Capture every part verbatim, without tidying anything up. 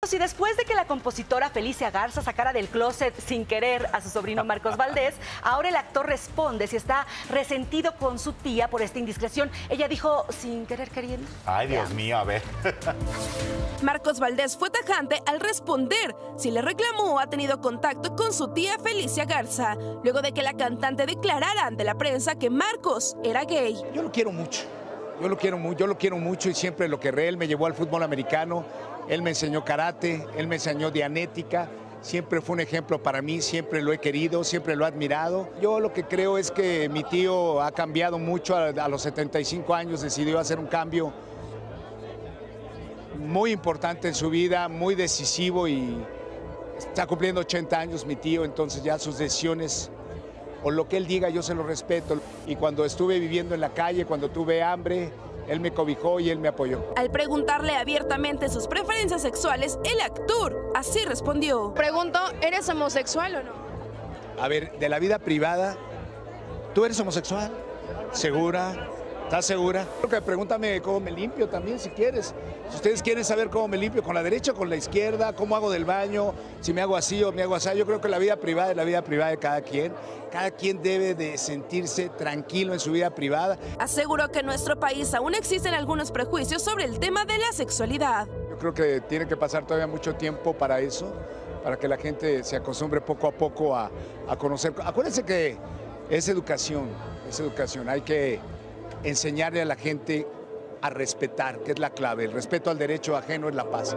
Y después de que la compositora Felicia Garza sacara del closet sin querer a su sobrino Marcos Valdés, ahora el actor responde si está resentido con su tía por esta indiscreción. Ella dijo, sin querer queriendo. Ay, Dios mío, a ver. Marcos Valdés fue tajante al responder si le reclamó o ha tenido contacto con su tía Felicia Garza, luego de que la cantante declarara ante la prensa que Marcos era gay. Yo lo quiero mucho, yo lo quiero mucho, yo lo quiero mucho y siempre lo querré. Él me llevó al fútbol americano. Él me enseñó karate, él me enseñó dianética, siempre fue un ejemplo para mí, siempre lo he querido, siempre lo he admirado. Yo lo que creo es que mi tío ha cambiado mucho, a, a los setenta y cinco años decidió hacer un cambio muy importante en su vida, muy decisivo y está cumpliendo ochenta años mi tío, entonces ya sus decisiones o lo que él diga yo se lo respeto. Y cuando estuve viviendo en la calle, cuando tuve hambre, él me cobijó y él me apoyó. Al preguntarle abiertamente sus preferencias sexuales, el actor así respondió. Pregunto, ¿eres homosexual o no? A ver, de la vida privada, ¿tú eres homosexual? ¿Segura? ¿Estás segura? Creo que pregúntame cómo me limpio también, si quieres. Si ustedes quieren saber cómo me limpio, con la derecha o con la izquierda, cómo hago del baño, si me hago así o me hago así. Yo creo que la vida privada es la vida privada de cada quien. Cada quien debe de sentirse tranquilo en su vida privada. Aseguró que en nuestro país aún existen algunos prejuicios sobre el tema de la sexualidad. Yo creo que tiene que pasar todavía mucho tiempo para eso, para que la gente se acostumbre poco a poco a, a conocer. Acuérdense que es educación, es educación. Hay que enseñarle a la gente a respetar, que es la clave. El respeto al derecho ajeno es la paz.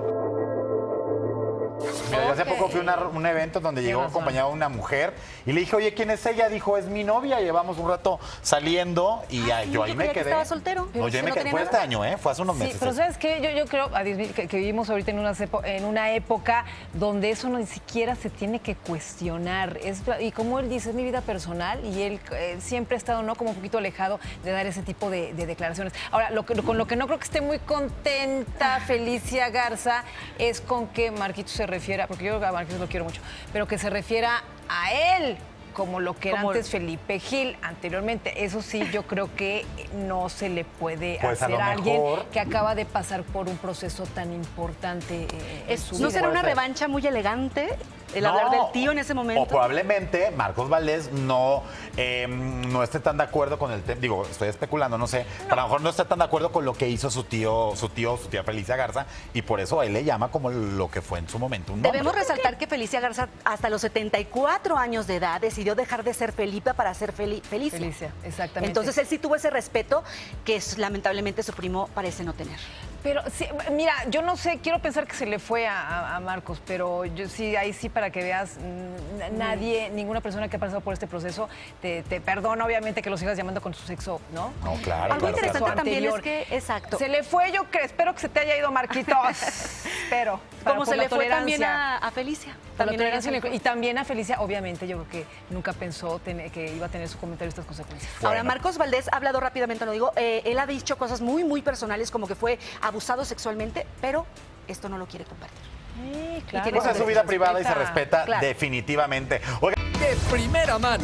Mira, yo hace poco fui a una- un evento donde llegó acompañado de una mujer y le dije, oye, ¿quién es ella? Dijo, es mi novia, llevamos un rato saliendo y Ah, ay, sí, yo ahí yo me creía que quedé. estaba soltero. No, yo ahí Que me no quedé. tenía Fue nada. este año, ¿eh? Fue hace unos Sí, meses. pero ¿sabes qué? Yo, yo creo, Adis, que, que vivimos ahorita en una, en una época donde eso no ni siquiera se tiene que cuestionar. Es, y como él dice, es mi vida personal y él eh, siempre ha estado, ¿no?, como un poquito alejado de dar ese tipo de, de declaraciones. Ahora, lo que, con lo que no creo que esté muy contenta Felicia Garza es con que Marquitos se refiera, porque yo a Marquitos lo quiero mucho, pero que se refiera a él como lo que era Como- antes Felipe Gil anteriormente. Eso sí, yo creo que no se le puede Pues a hacer lo a alguien mejor- que acaba de pasar por un proceso tan importante eh, en Es- su ¿No vida. será una Puede ser. revancha muy elegante el No, hablar del tío en ese O momento? probablemente Marcos Valdés no, eh, no esté tan de acuerdo con el tema. Digo, estoy especulando, no sé. Pero a lo mejor no está tan de acuerdo con lo que hizo su tío, su tío, su tía Felicia Garza. Y por eso él le llama como lo que fue en su momento un nombre. Debemos resaltar que Felicia Garza, hasta los setenta y cuatro años de edad, decidió dejar de ser Felipe para ser Feli- Felicia. Felicia, exactamente. Entonces él sí tuvo ese respeto que es- lamentablemente su primo parece no tener. Pero sí, mira, yo no sé, quiero pensar que se le fue a, a- a Marcos, pero yo sí, ahí sí para que veas, mm, nadie, ninguna persona que ha pasado por este proceso te, te perdona, obviamente, que lo sigas llamando con su sexo, ¿no? No, claro. Algo claro, interesante claro. también es anterior. que, exacto, Se le fue, yo creo, espero que se te haya ido, Marquitos. Espero. para- como por se la le fue también tolerancia. a, a Felicia. Por la También a ella tolerancia se le fue. y también a Felicia, obviamente, yo creo que nunca pensó tener- que iba a tener su comentario estas consecuencias. Ahora, Bueno. Marcos Valdés ha hablado rápidamente, lo digo, eh, él ha dicho cosas muy, muy personales, como que fue abusado sexualmente, pero esto no lo quiere compartir. Sí, claro. claro. Pues es su vida privada y se respeta Claro. definitivamente. Oiga, De primera mano,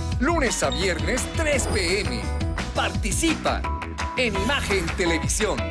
lunes a viernes tres p m Participa en Imagen Televisión.